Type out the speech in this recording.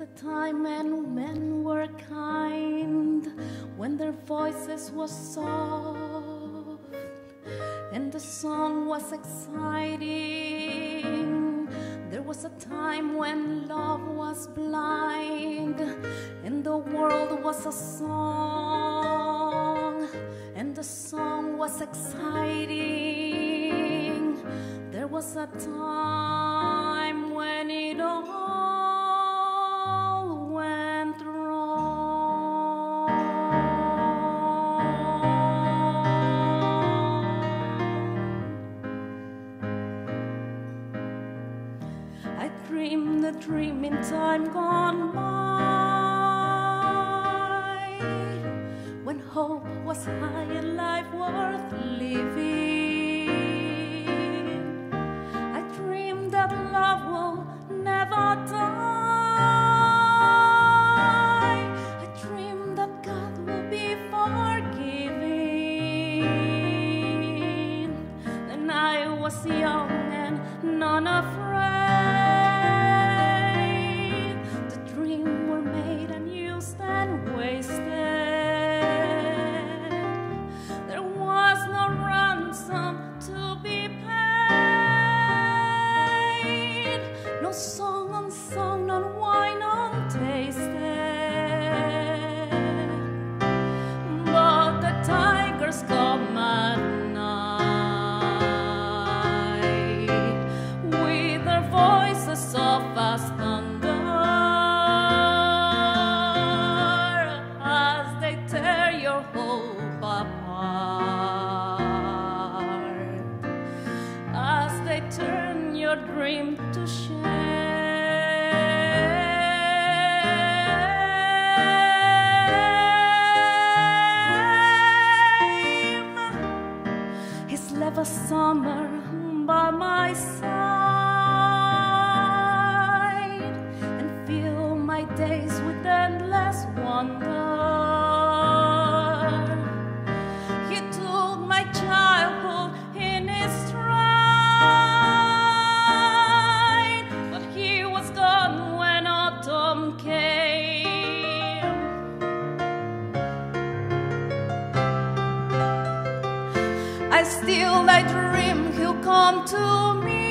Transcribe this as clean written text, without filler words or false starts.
time when men were kind, when their voices were soft and the song was exciting. There was a time when love was blind and the world was a song and the song was exciting. There was a time when it all went wrong. I dreamed a dream in time gone by, when hope was high and life worth living. I dreamed that love will never die. I dreamed that God will be forgiving. Then I was young and unafraid. The dreams were made and used and wasted. There was no ransom to be paid, no song unsung, no wine untasted. But the tigers come at night with their voices soft as thunder, as they tear your hope apart, as they turn your dream to shame. He's left a summer by my side and fill my days with endless wonder. He took my childhood in his stride, but he was gone when autumn came. I dream he'll come to me